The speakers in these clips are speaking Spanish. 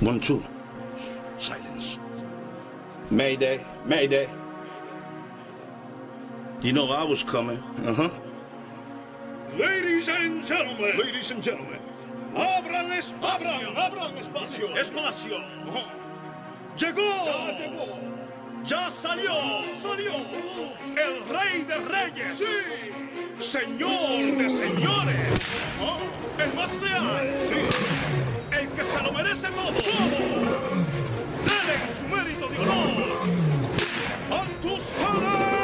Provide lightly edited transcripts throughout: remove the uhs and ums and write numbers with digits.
1, 2. Silence. Mayday, mayday. You know I was coming. Ladies and gentlemen. Ladies and gentlemen. Abran espacio. Abran espacio. Espacio. Llegó. Ya llegó. Ya salió. Salió. El rey de reyes. Sí. Señor de señores. El más real. Sí. El que se lo merece todo. Dele su mérito de honor. ¡Ante ustedes!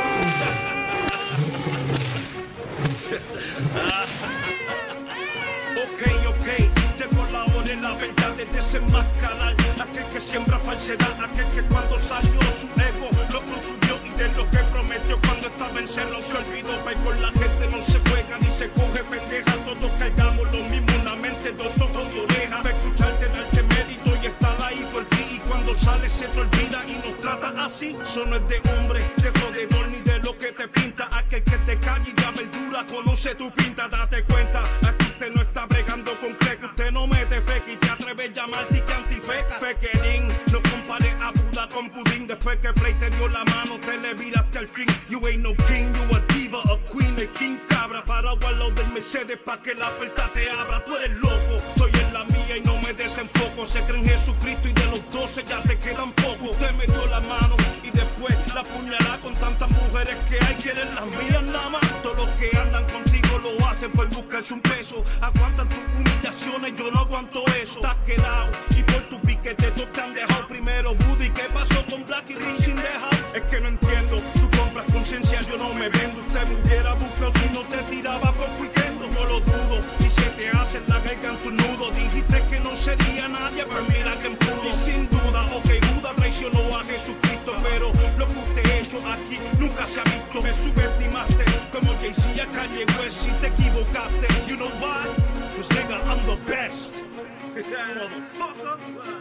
Ok. Llegó la hora de la verdad de desenmascarar aquel que siembra falsedad, aquel que cuando salió su ego lo consumió y de lo que prometió cuando estaba encerrado se olvidó. Pero con la gente no se juega ni se coge pendeja, todos cargamos lo mismo, una mente, 2 ojos y orejas. Para escucharte, darte mérito y estar ahí por ti, y cuando sales se te olvida y nos trata así. Eso no es de hombre, de jodedor ni de lo que te pinta. Aquel que te calle y de verdura conoce tu pinta. Date cuenta, aquí usted no está bregando con que usted no mete fe y te atreves a llamarte que antife. Fequerín, no compare a Buda con pudín. Después que Play te dio la mano, te le viraste al fin. You ain't no king, you a diva, a queen, a king cabra. Para al lado del Mercedes pa' que la puerta te abra. Tú eres loco, estoy en la mía y no me desenfoco. Se cree en Jesucristo y de los 12 ya te quedan pocos. Usted me dio la mano y después la puñalada con tantas mujeres que hay. Quieren las mías nada más. Todos los que andan contigo lo hacen por buscarse un peso. Aguantan tus humillaciones, yo no aguanto eso. Estás quedado y por tu piquete todos te han dejado. Primero Woody, ¿qué pasó con Black y Rich in the house? Es que no entiendo, tú compras conciencia, yo no me vendo. Usted me hubiera buscado si no te tiraba con Weekendo. Yo lo dudo y se te hace la garganta un nudo. Dijiste que no sería nadie, pues mira que pudo. Y sin duda, ok, Judas traicionó a Jesucristo, pero lo que usted ha hecho aquí nunca se ha visto. Me subestimaste como Jay-Z a Kanye West. Si te equivocaste, you know why? Cause nigga, I'm the best. Motherfucker.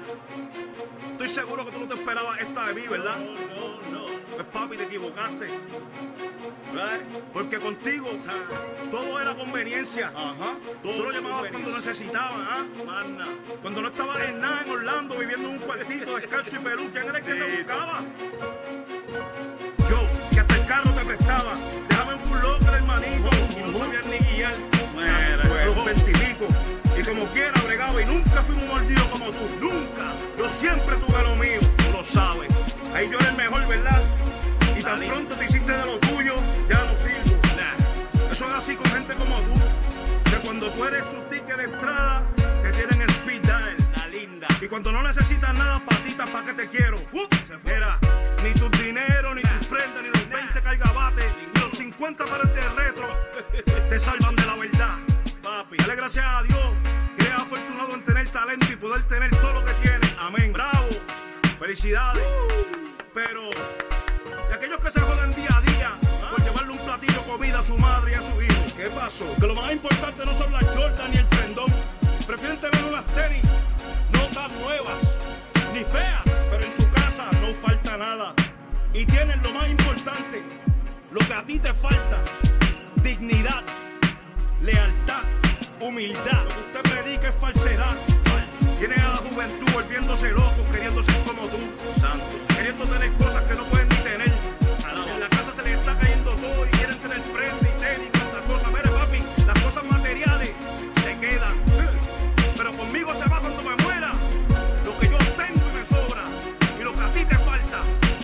Estoy seguro que tú no te esperabas esta de mí, ¿verdad? No. Pues papi, te equivocaste. Right? Porque contigo todo era conveniencia. Solo llamabas cuando necesitaban, cuando no estabas en nada en Orlando, viviendo en un cuartito descalzo y pelú. ¿Quién era el que te buscaba? Yo, que hasta el carro te prestaba. Déjame en full locker, hermanito. Y no sabías ni guiar. Los 20 y pico. Y como quiera bregaba y nunca fuimos mordidos como tú. Nunca. Yo siempre tuve lo mío. Tú lo sabes. Ahí yo era el mejor, ¿verdad? Y tan pronto te hiciste de lo tuyo, ya no sirvo. Eso es así con gente como tú. Que cuando tú eres su ticket de entrada, te tienen el speed dial. La linda. Y cuando no necesitas nada, patitas, ¿pa' qué te quiero? Mira, ni tus dinero, ni tus prendas, ni los 20 cargabates, ni los 50 pares de retro te salvan de la verdad. Papi, dale gracias a Dios que eres afortunado en tener talento y poder tener todo lo que tienes. Amén. Bravo. Felicidades. Pero de aquellos que se joden día a día por llevarle un platillo de comida a su madre y a su hijo. ¿Qué pasó? Que lo más importante no son las Jordan ni el prendón. Prefieren tener unas tenis no tan nuevas ni feas, pero en su casa no falta nada. Y tienen lo más importante, lo que a ti te falta: dignidad, lealtad, humildad. Lo que usted predica es falsedad. Tiene a la juventud volviéndose locos, queriendo ser como tú, santo, queriendo tener cosas que no pueden ni tener. En la casa se les está cayendo todo y quieren tener prenda y tenis y otras cosas. Mire, papi, las cosas materiales se quedan, pero conmigo se va cuando me muera. Lo que yo tengo y me sobra, y lo que a ti te falta: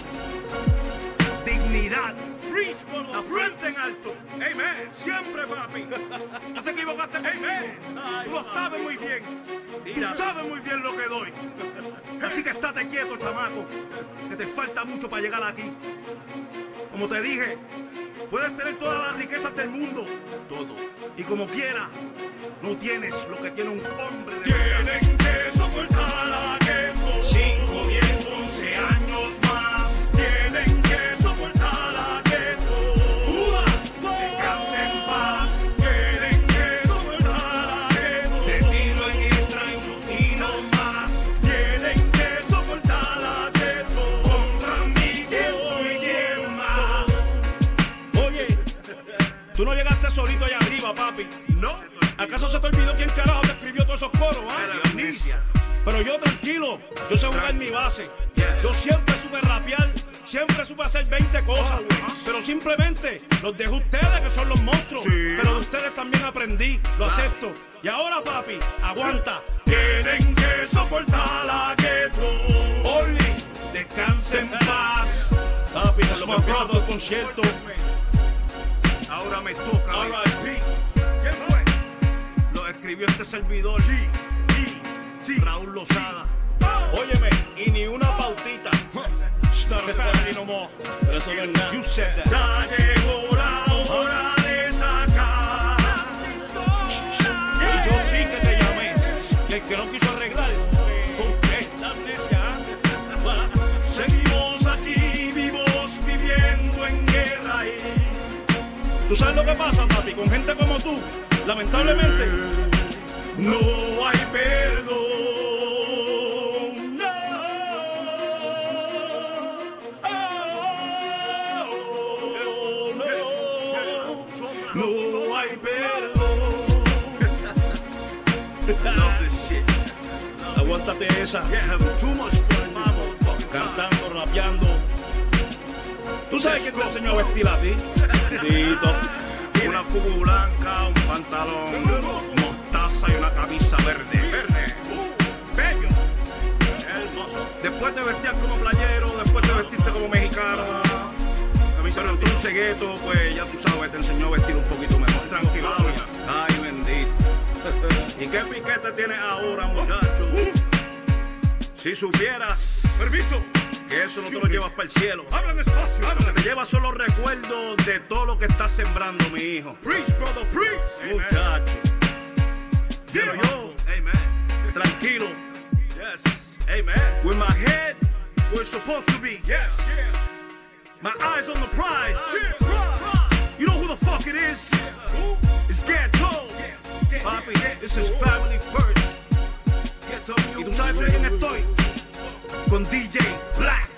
dignidad, la frente en alto. Amen. Siempre, papi. No te equivocaste. Amen. Tú lo sabes muy bien. Tú sabes muy bien lo que doy. Así que estate quieto, chamaco, que te falta mucho para llegar aquí. Como te dije, puedes tener todas las riquezas del mundo, todo, y como quieras, no tienes lo que tiene un hombre de verdad. Tienen que soportar la gueto 5, 10, 11 años más. Tienen que soportar la gueto. Descansen en paz. Tienen que soportar la gueto. Te tiro en esta y no tiro más. Tienen que soportar la gueto. Contra mí que voy bien más. Oye, tú no llegaste solito allá arriba, papi. ¿No? ¿Acaso se te olvidó quién carajo te escribió todos esos coros, ah? Pero Pero yo tranquilo, yo sé jugar mi base. Yo siempre supe rapear, siempre supe hacer 20 cosas. Pero simplemente los dejo a ustedes que son los monstruos. Pero de ustedes también aprendí, lo acepto. Y ahora, papi, aguanta. Tienen que soportar la gueto. Oli, descansen en paz. Papi, que lo que empieza todo el concierto. Ahora me toca. R.I.P. ¿Quién fue? Lo escribió este servidor. Sí. Raúl Lozada. Óyeme, y ni una pautita. No more. Pero eso no es nada. You said that. Ya llegó la hora de sacar. Y yo sí que te llamé. Y el que no quiso arreglar fue usted. La amnesia. Seguimos aquí vivos, viviendo en guerra. ¿Tú sabes lo que pasa, papi? Con gente como tú, lamentablemente, no hay perdón. No hay perdón. Love this shit. Aguántate esa. Too much fun, cantando, rapeando. ¿Tú sabes quién te enseñó a vestir a ti? Tito. Una fubu blanca, un pantalón mostaza y una camisa verde. Bello. Después te vestías como playero, después te vestiste como mexicano. Pero entonces Gueto, pues ya tú sabes, te enseñó a vestir un poquito mejor. Tranquilo. Ay, bendito. ¿Y qué piquete tienes ahora, muchacho? Si supieras, permiso, que eso no te lo llevas para el cielo. Habla despacio. Lo que te llevas son los recuerdos de todo lo que estás sembrando, mi hijo. Preach, brother, preach. Muchacho. Pero yo, amen, tranquilo. Yes, amen. With my head where it's supposed to be. Yes. My eyes on the prize. You know who the fuck it is? It's Ghetto. Papi, this is family first. ¿Y tú sabes con quién estoy? Con DJ Black.